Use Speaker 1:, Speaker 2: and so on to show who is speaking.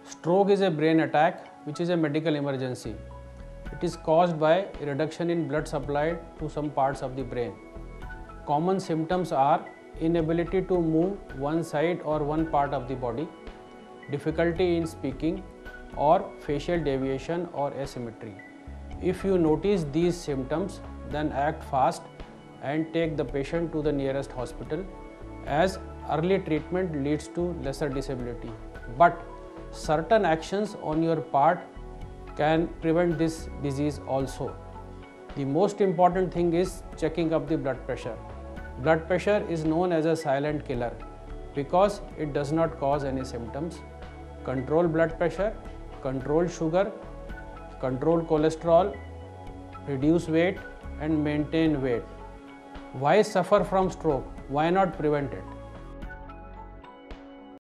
Speaker 1: Stroke is a brain attack which is a medical emergency. It is caused by a reduction in blood supply to some parts of the brain. Common symptoms are inability to move one side or one part of the body, difficulty in speaking, or facial deviation or asymmetry. If you notice these symptoms, then act fast and take the patient to the nearest hospital, as early treatment leads to lesser disability. But certain actions on your part can prevent this disease also. The most important thing is checking up the blood pressure. Blood pressure is known as a silent killer because it does not cause any symptoms. Control blood pressure, control sugar, control cholesterol, reduce weight and maintain weight. Why suffer from stroke? Why not prevent it?